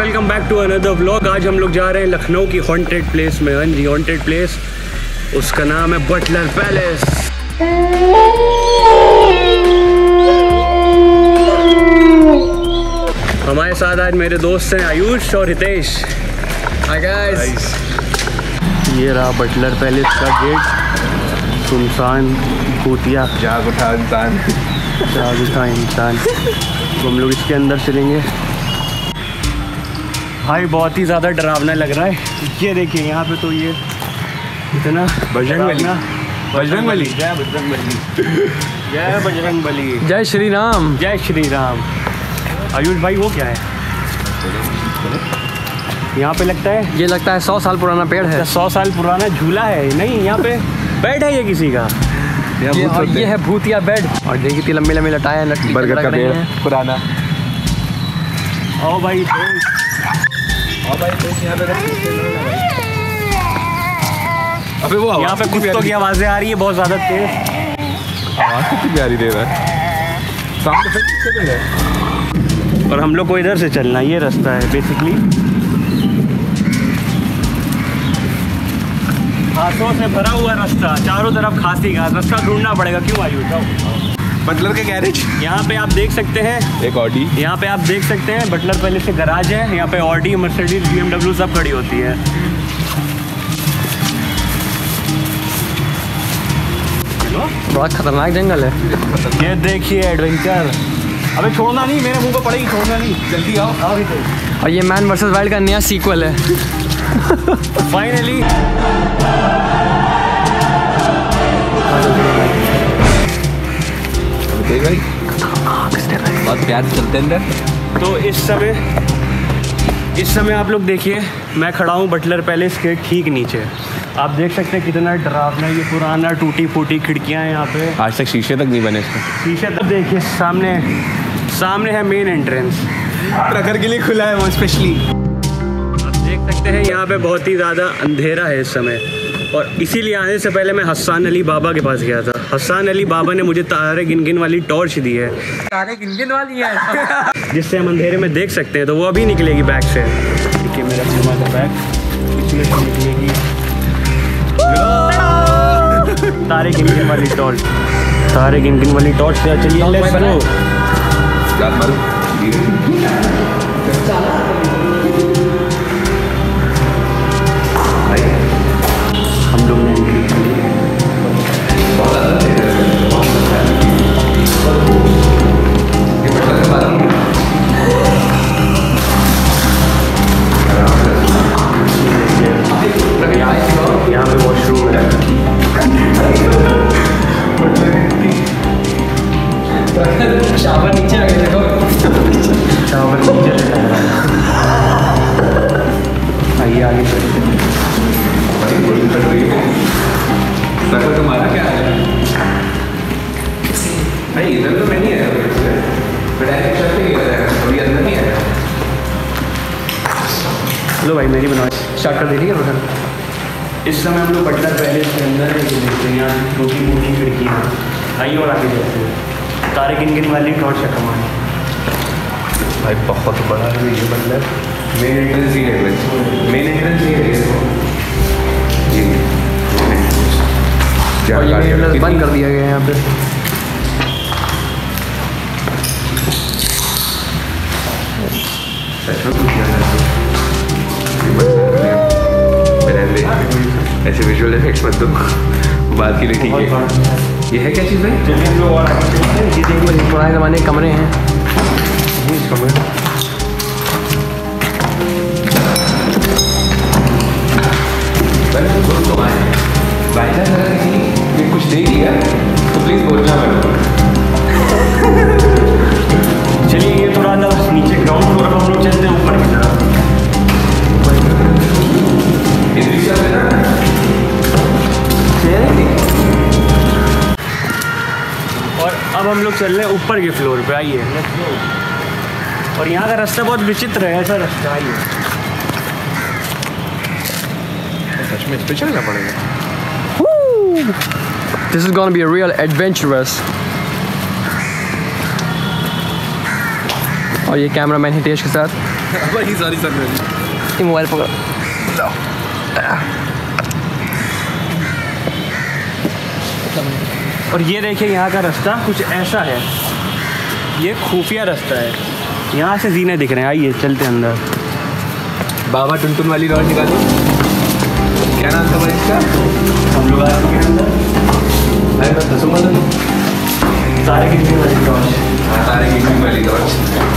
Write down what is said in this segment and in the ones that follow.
Welcome back to another vlog. आज हम लोग जा रहे हैं लखनऊ की हॉन्टेड प्लेस में। हाँ जी, हॉन्टेड प्लेस, उसका नाम है बटलर पैलेस। हमारे साथ आज मेरे दोस्त हैं आयुष और हितेश। Hi guys. ये रहा बटलर पैलेस का गेट। सुनसान भूतिया जाग उठा इंसान, जाग उठा इंसान। तो हम लोग इसके अंदर चलेंगे। भाई बहुत ही ज़्यादा डरावना लग रहा है। ये देखिए यहाँ पे तो ये इतना बजरंगबली, बजरंगबली, जय बजरंगबली, जय बजरंगबली, जय श्री राम, जय श्री राम। आयुष भाई वो क्या है यहाँ पे? लगता है ये लगता है 100 साल पुराना पेड़ है। 100 साल पुराना झूला है। नहीं, यहाँ पे बेड है ये किसी का। ये है भूतिया बेड। और देखिए इतनी लंबी लंबी लटाए हैं, लटकी बरगद का पेड़ पुराना। ओ भाई अबे वो यहाँ पे कुत्तों की आवाज़ें आ रही है बहुत ज़्यादा तेज। आवाज़ कितनी प्यारी दे रहा है, साउंड इफेक्ट कितने दे रहा है। और हम लोग को इधर से चलना, ये रास्ता है बेसिकली। घासों से भरा हुआ रास्ता, चारों तरफ खासी घास। रास्ता ढूंढना पड़ेगा। क्यों आयुष? बटलर के गैरेज यहाँ पे आप देख सकते हैं, एक ऑडी। यहाँ पे आप देख सकते हैं बटलर पैलेस से गराज है। यहाँ पे ऑडी, मर्सिडीज, BMW सब खड़ी होती है। बड़ा खतरनाक जंगल है। ये देखिए एडवेंचर। अबे छोड़ना नहीं, मेरे मुंह पे पड़ेगी, छोड़ना नहीं। जल्दी आओ। और ये मैन वर्सेस वाइल्ड का नया सीक्वल है। फाइनली भाई बहुत प्यार से चलते अंदर। तो इस समय आप लोग देखिए, मैं खड़ा हूँ बटलर पैलेस के ठीक नीचे। आप देख सकते हैं कितना डरावना ये पुराना टूटी फूटी खिड़कियाँ हैं यहाँ पे। आज तक शीशे तक नहीं बने इसमें। शीशे तक देखिए, सामने है मेन एंट्रेंस। प्रखर के लिए खुला है वो स्पेशली। आप देख सकते हैं यहाँ पे बहुत ही ज़्यादा अंधेरा है इस समय। और इसीलिए आने से पहले मैं हसन अली बाबा के पास गया था। हसन अली बाबा ने मुझे तारे गिन वाली टॉर्च दी है। तारे गिन वाली है जिससे हम अंधेरे में देख सकते हैं। तो वो अभी निकलेगी बैग से। देखिए मेरा सिनेमा का बैग, इसमें से निकलेगी तारे गिन वाली टॉर्च। तारे गिन वाली टॉर्च से चलिए लेट्स गो। हम लोग ने यहाँ पे वॉशरूम है। शावर नीचे आ गए, देखो शावर नीचे आइए आगे तुम्हारा क्या है भाई? इधर तो मैं नहीं आया, अभी अंदर नहीं आया। लो भाई मेरी बनाओ। स्टार्ट कर दीजिए रोशन। इस समय हम लोग बटलर पैलेस के अंदर है। ये देखते हैं यहाँ छोटी मोटी खिड़कियाँ। आइए और आगे जाते हैं। तारे गिन वाली टॉर्च है कमान। भाई बहुत बड़ा है ये बटलर। मेन एंट्रेंस ही है, मेन एंट्रेंस ही है ये बंद कर दिया गया है यहाँ पे। ऐसे विजुअल इफेक्ट्स मत दो, बात के लिए ठीक है। ये है क्या चीज़ है? चलिए हम लोग और आगे चलते हैं। ये देखिए पुराने ज़माने के कमरे हैं। भाई साहब अगर किसी ने कुछ देख लिया तो प्लीज़ बोलना मेरे को। चलिए ये थोड़ा सा नीचे ग्राउंड फ्लोर पर हम लोग चलते हैं ऊपर की तरफ। और अब हम लोग चल रहे हैं ऊपर के फ्लोर पे। आइए और यहाँ का रास्ता बहुत विचित्र है। ऐसा रास्ता आइए। सच में इस पे चलना पड़ेगा। This is gonna be a real adventurous. और ये कैमरा मैन हितेश के साथ। सॉरी सर, ये मोबाइल पकड़। और ये देखिए यहाँ का रास्ता कुछ ऐसा है, ये खुफिया रास्ता है, यहाँ से जीने दिख रहे हैं। आइए चलते हैं अंदर। बाबा टुनटुन वाली रॉड निकालो। क्या नाम था भाई इसका? हम लोग आए हैं अंदर। अरे मैं दसूँगा तो तारे गिनने वाली टॉर्च। हाँ, तारे गिनने वाली टॉर्च।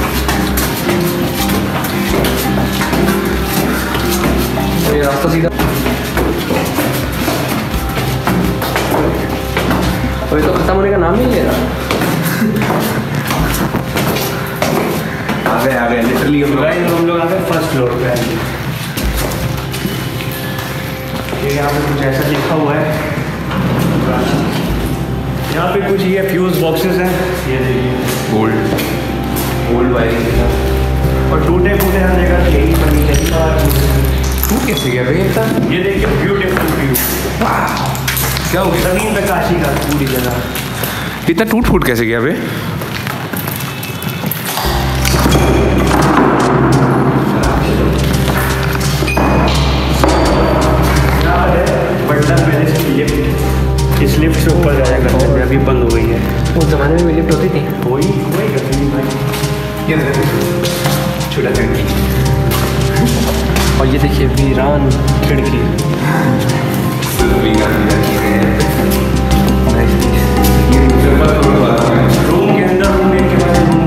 तो ये रास्ता सीधा, और ये तो खत्म होने का नाम नहीं ले रहा। आ गए लिटरली हम लोग आ गए फर्स्ट फ्लोर पे। ये यहाँ पे कुछ ऐसा लिखा हुआ है, यहाँ पे कुछ ये फ्यूज बॉक्सेस हैं, ये देखिए ओल्ड वायरिंग के साथ, और टूटे फूटे हर जगह यही बनी है। टूट कैसे गया भाई इतना? ये देखिए ब्यूटीफुल व्यू, क्या हो गया? जमीन पे काशी का पूरी जगह। इतना टूट फूट कैसे गया भाई? बटलर पैलेस की लिफ्ट, इस लिफ्ट से ऊपर जाया करते थे, अभी बंद हो गई है। उस ज़माने में लिफ्ट होती थी। वही करती थी भाई। छोटा खिड़की, और ये देखिए वीरान खिड़की। रूम के अंदर रूम के बाद रूम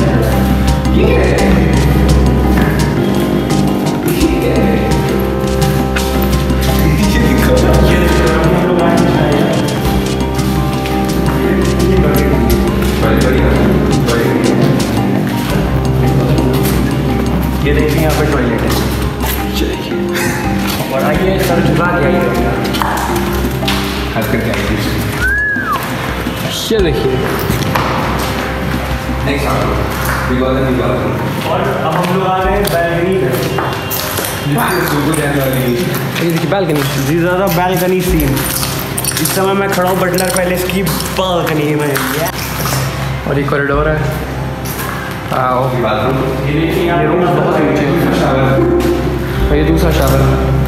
ये देखिए यहाँ पे टॉयलेट है। और आइए सर झुका के आइए। ये देखिए, और अब हम लोग आ रहे हैं बैल्कनी में। ये देखिए बैल्कनी। जी ज़्यादा बैल्कनी सीन। इस समय मैं खड़ा हूँ बटलर पैलेस की बालकनी में। और ये कॉरिडोर है। आओ, ये देखिए यहाँ रूम बहुत और ये दूसरा शावर।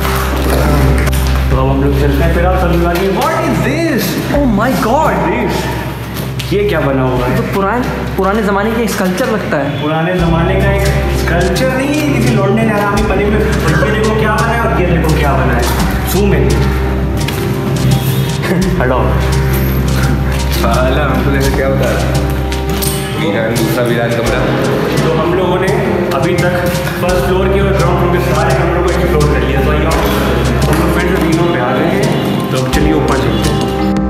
तो अब हम लोग चलते हैं। फिर आप समझ लगे what is this? Oh my god, ये क्या बना हुआ है? तो पुराने ज़माने का स्कल्पचर लगता है। पुराने ज़माने का एक स्कल्पचर नहीं है, किसी लौंडे ने हरामी बने हुए। ये देखो क्या बना है और ये देखो क्या बना है। Zoom in. हटो। साला हमको लगा क्या बता रहा है? दूसरा विराट कमरा। तो हम लोगों ने अभी तक फर्स्ट फ्लोर के और ग्राउंड फ्लोर के सारे कमरों को एक्सप्लोर कर लिया। तो हम लोग फिर से तीनों पे आ गए हैं। तो अब चलिए ऊपर चलते हैं।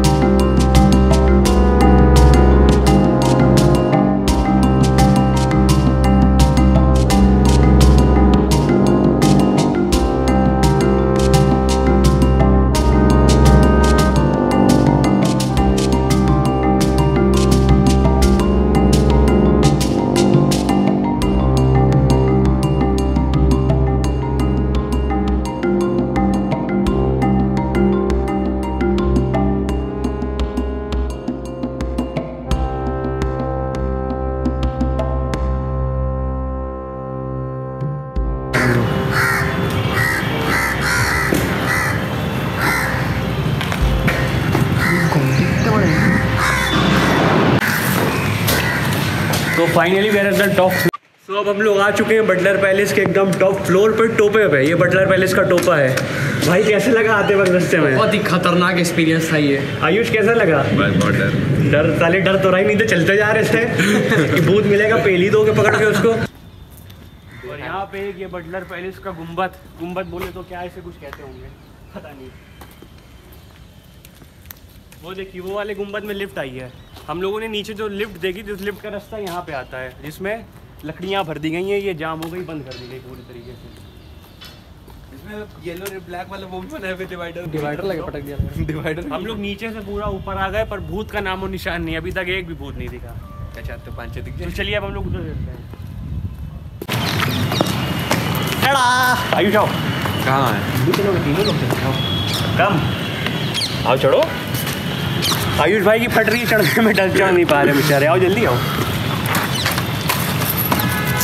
तो finally we are at the top. So अब हम लोग आ चुके हैं बटलर पैलेस के एकदम टॉप फ्लोर पर, टोपे पे। ये बटलर पैलेस का टोपा है। भाई कैसे लगा आते वक्त रास्ते में? बहुत ही खतरनाक एक्सपीरियंस था ये। आयुष कैसा लगा? बहुत डर साले डर तो रहा ही नहीं था, चलते जा रहे थे कि भूत मिलेगा, पेली दोगे पकड़ के उसको। और यहाँ पे ये बटलर पैलेस का गुम्बद बोले तो क्या ऐसे कुछ कहते होंगे, पता नहीं। वो देखिए वो वाले गुम्बद में लिफ्ट आई है। हम लोगों ने नीचे जो लिफ्ट देखी थी, उस लिफ्ट का रास्ता यहाँ पे आता है, जिसमें लकड़ियाँ भर दी गई हैं। ये जाम हो गई, बंद कर दी गई पूरी तरीके से। इसमें येलो ब्लैक वाला वो भी बना है, डिवाइडर लगे पटक दिया डिवाइडर। हम लोग नीचे से पूरा ऊपर आ गए, पर भूत का नामो निशान नहीं, अभी तक एक भी भूत नहीं दिखा। अच्छा तो 5 दिख तो चलिए अब हम लोग उधर चलते हैं। आयुष आओ। कहाँ है? तीनों लोग चलते हो। कम आओ, चढ़ो। आयुष भाई की फट रही, चढ़ने में चढ़ नहीं पा रहे बेचारे। आओ जल्दी आओ।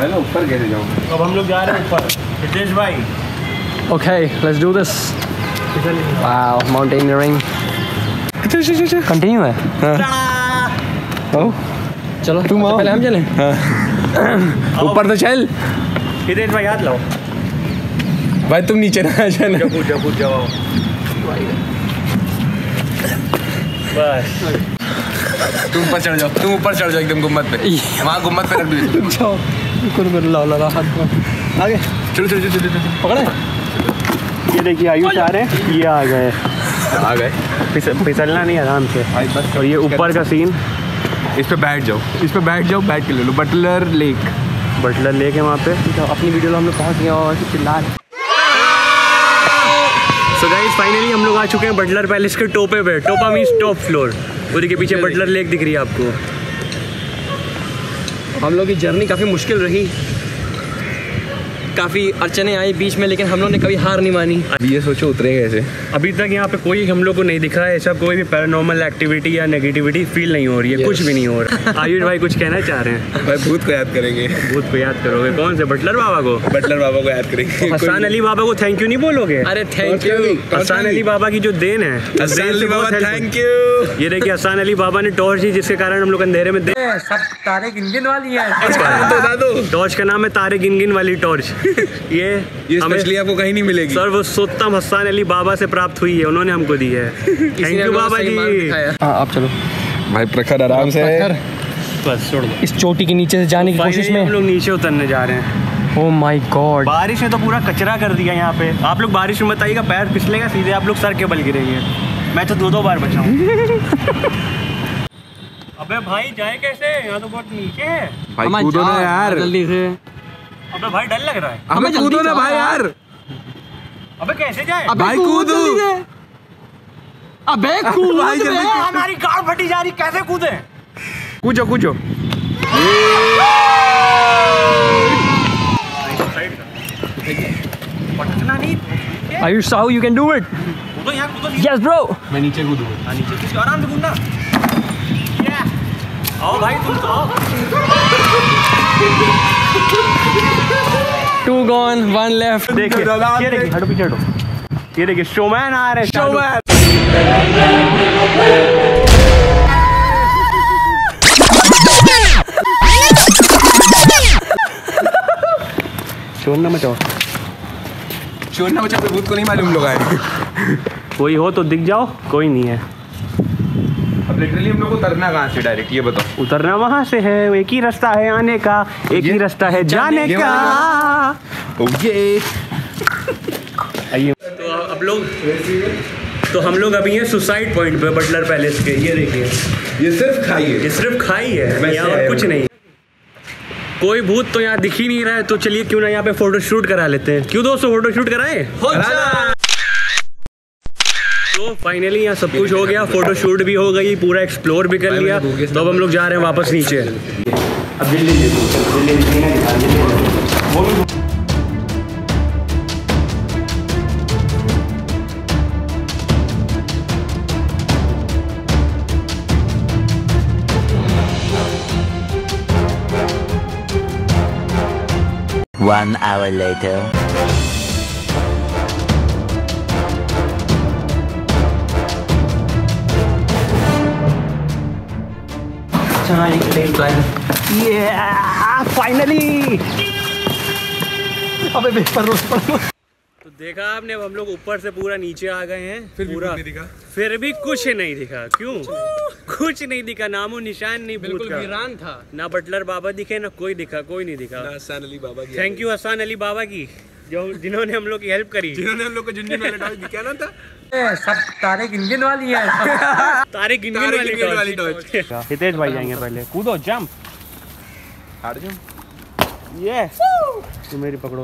मैं ना ऊपर कैसे जाऊँगा? अब हम लोग जा रहे हैं ऊपर। हितेश भाई Okay, let's do this. Wow, mountaineering. Continue है? Oh, चलो तुम आओ। पहले हम चलें? ऊपर तो चल। हितेश भाई हाथ लाओ। भाई तुम नीचे ना जाना। कूद जाओ। बस तुम ऊपर चढ़ जाओ एकदम गुम्बद पे। वहाँ गुम्बद पे रख दो। जाओ। ला हाथ में। आगे। चलो। पकड़े? ये देखिए आयुष आ रहे हैं, ये आ गए। फिसलना नहीं, आराम से। और ये ऊपर का सीन। इस पे बैठ जाओ बैठ के ले लो। बटलर लेक है वहाँ पे। तो अपनी वीडियो में हम लोग पहुँच गए और चिल्ला रहे। सो गाइस फाइनली हम लोग आ चुके हैं बटलर पैलेस के टोपे पे। टोपा मीन्स टॉप फ्लोर। उधर के पीछे बटलर लेक दिख रही है आपको। हम लोग की जर्नी काफ़ी मुश्किल रही, काफ़ी अड़चने आई बीच में, लेकिन हम लोग ने कभी हार नहीं मानी। ये सोचो उतरे कैसे। अभी तक यहाँ पे कोई हम लोग को नहीं दिखा है ऐसा कोई भी पैरानॉर्मल एक्टिविटी या नेगेटिविटी फील नहीं हो रही है। कुछ भी नहीं हो रहा। आयुष भाई कुछ कहना चाह रहे हैं? भाई भूत को याद करेंगे। भूत को याद करोगे? कौन से? बटलर बाबा को याद करेंगे। हसन अली बाबा को थैंक यू नहीं बोलोगे? अरे थैंक यू। हसन अली बाबा की जो देन है, थैंक यू। ये देखिए हसन अली बाबा ने टॉर्च दी, जिसके कारण हम लोग अंधेरे में सब तारे गिन वाली है। बता दो। टॉर्च का नाम है तारे गिन वाली टॉर्च। ये स्पेशली आपको कहीं नहीं मिलेगी। सर्वोत्तम हसन अली बाबा से प्राप्त हुई है, उन्होंने हमको दी है। Thank you Baba ji. आप चलो भाई प्रखर आराम से। बस छोड़ दो। इस चोटी के नीचे से जाने की कोशिश में हम लोग नीचे उतरने जा रहे हैं। ओह माय गॉड, बारिश ने तो पूरा कचरा कर दिया यहाँ पे। आप लोग बारिश में बताइएगा, पैर फिसलेगा सीधे, आप लोग सर के बल गिरेंगे। मैं तो 2 बार बचा हूँ। अबे भाई जाए कैसे? यहाँ तो बहुत नीचे है। भाई कूदो ना यार जल्दी से। अबे भाई डर लग रहा है। हमें कूदो ना भाई यार। अबे कैसे जाए? भाई कूदो। अबे कूद भाई जल्दी। हमारी कार फटी जा रही, कैसे कूदे? कूदो। पटकना नहीं। Ayush Sahu, you can do it. कूदो यहाँ, कूदो। Yes bro. मैं नीचे कूदूंगा। नीचे किसी आराम से कूदना। आओ भाई तुम तो आओ। 2 gone, 1 left। देखिए ये देखिए, हटो पीछे हटो। ये देखिए शोमैन आ रहे हैं। शोमैन शोर ना मचाओ तो भूत को नहीं मालूम लोग आए। कोई हो तो दिख जाओ, कोई नहीं है। अब लिटरली हम लोग को उतरना कहाँ से डायरेक्ट ये बताओ? उतरना वहाँ से है, एक ही रास्ता है आने का, एक ही रास्ता है जाने का। आइए तो अब लोग तो हम लोग अभी हैं सुसाइड पॉइंट पे बटलर पैलेस के। ये देखिए ये सिर्फ खाई है, ये सिर्फ खाई है, यहाँ और कुछ नहीं। कोई भूत तो यहाँ दिख ही नहीं रहा है, तो चलिए क्यों ना यहाँ पे फोटो शूट करा लेते हैं। क्यों दोस्तों, फोटो शूट कराएं? तो फाइनली यहाँ सब कुछ हो गया, फोटो शूट भी हो गई, पूरा एक्सप्लोर भी कर लिया। तो अब हम लोग जा रहे हैं वापस नीचे। अब One hour later. फाइनली अबे पेपर रोज पढ़ो। तो देखा आपने, अब हम लोग ऊपर से पूरा नीचे आ गए हैं। पूरा नहीं दिखा, फिर भी कुछ नहीं दिखा। क्यों? कुछ नहीं दिखा, नामो निशान नहीं भूत का। वीरान था। ना बटलर बाबा दिखे, ना कोई दिखा, कोई नहीं दिखा। हसन अली बाबा की। थैंक यू हसन अली बाबा की, जो जिन्होंने हम लोग की हेल्प करी, जिन्होंने हम लोग को झुंझुन वाला टॉर्च क्या नाम था? सब तारे गिनगिन वाली है। तारे गिनगिन वाली टॉर्च। हितेश भाई जाएंगे पहले, कूदो, जंप, हार जाओ। ये तू मेरी पकड़ो।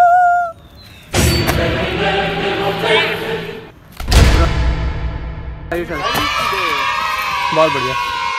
बहुत बढ़िया।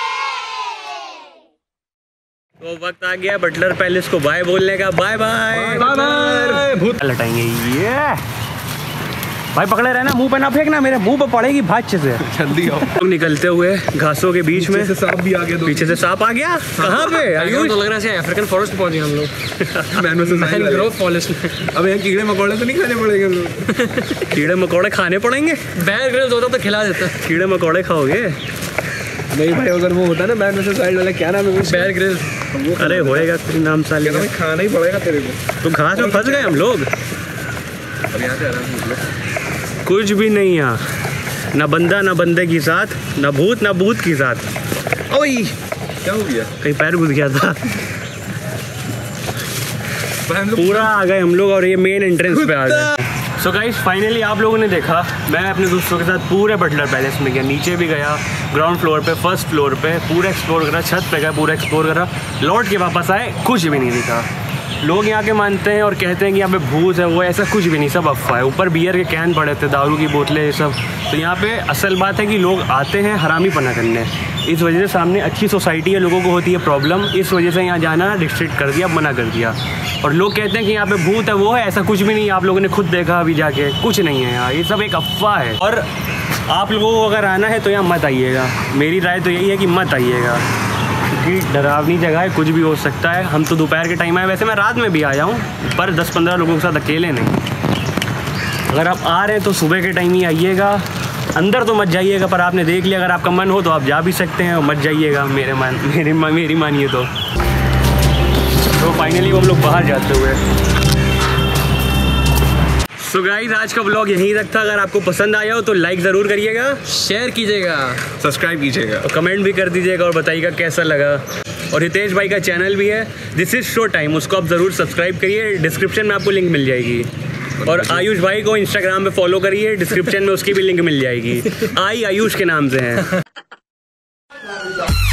तो वक्त आ गया बटलर पैलेस को बाय बोलने का। Bye bye. Bye bye. भूत लटाएंगे। ये भाई पकड़े रहना, मुंह पे ना फेंकना, मेरे मुंह पे पड़ेगी भाच से। जल्दी आओ। लोग निकलते हुए घासों के बीच में, से सांप भी आ गया। पीछे से सांप आ गया। कहाँ पे आयुष? तो लग रहा है अफ्रीकन फॉरेस्ट पहुंच गए हम लोग। मैनग्रोव फॉरेस्ट में। अब यहाँ कीड़े मकोड़े तो नहीं खाने पड़ेंगे हम लोग। कीड़े मकोड़े खाने पड़ेंगे? बेयर ग्रिल्स होता तो खिला देता। कीड़े मकोड़े खाओगे? नहीं भाई, अगर वो होता ना मैन वर्सेस वाइल्ड वाला, क्या नाम है? Bear Grylls. अरे होएगा कोई नाम साले का। खाना ही पड़ेगा तेरे को। तो घास में फंस गए हम लोग। अब यहाँ से आराम से निकलो। कुछ भी नहीं यहाँ, ना बंदा ना बंदे की साथ, ना भूत की साथ। ओए क्या हो गया? कहीं पैर घुस गया था। भाई हम लोग पूरा आ गए हम लोग और ये मेन एंट्रेंस पे आ गए। सो गाइस फाइनली आप लोगों ने देखा, मैं अपने दोस्तों के साथ पूरे बटलर पैलेस में गया, नीचे भी गया, ग्राउंड फ्लोर पे, फर्स्ट फ्लोर पे पूरा एक्सप्लोर करा, छत पे गया पूरा एक्सप्लोर करा, लौट के वापस आए, कुछ भी नहीं दिखा। लोग यहाँ के मानते हैं और कहते हैं कि यहाँ पे भूत है, वो ऐसा कुछ भी नहीं, सब अफवाह है। ऊपर बियर के कैन पड़े थे, दारू की बोतलें, ये सब। तो यहाँ पे असल बात है कि लोग आते हैं हरामी पना करने, इस वजह से सामने अच्छी सोसाइटी है, लोगों को होती है प्रॉब्लम, इस वजह से यहाँ जाना रिस्ट्रिक्ट कर दिया, मना कर दिया। और लोग कहते हैं कि यहाँ पे भूत है, वो है, ऐसा कुछ भी नहीं है। आप लोगों ने खुद देखा अभी जाके, कुछ नहीं है यहाँ, ये सब एक अफवाह है। और आप लोगों को अगर आना है तो यहाँ मत आइएगा, मेरी राय तो यही है कि मत आइएगा, क्योंकि डरावनी जगह है, कुछ भी हो सकता है। हम तो दोपहर के टाइम आए, वैसे मैं रात में भी आया हूँ, पर 10-15 लोगों के साथ अकेले नहीं। अगर आप आ रहे हैं तो सुबह के टाइम ही आइएगा, अंदर तो मत जाइएगा, पर आपने देख लिया, अगर आपका मन हो तो आप जा भी सकते हैं, और मत जाइएगा मेरी मानिए तो फाइनली हम लोग बाहर जाते हुए। सो गाइस आज का व्लॉग यहीं तक था। अगर आपको पसंद आया हो तो लाइक ज़रूर करिएगा, शेयर कीजिएगा, सब्सक्राइब कीजिएगा और कमेंट भी कर दीजिएगा और बताइएगा कैसा लगा। और हितेश भाई का चैनल भी है, दिस इज़ शो टाइम, उसको आप ज़रूर सब्सक्राइब करिए, डिस्क्रिप्शन में आपको लिंक मिल जाएगी। और आयुष भाई को इंस्टाग्राम पे फॉलो करिए, डिस्क्रिप्शन में उसकी भी लिंक मिल जाएगी, आयुष के नाम से है।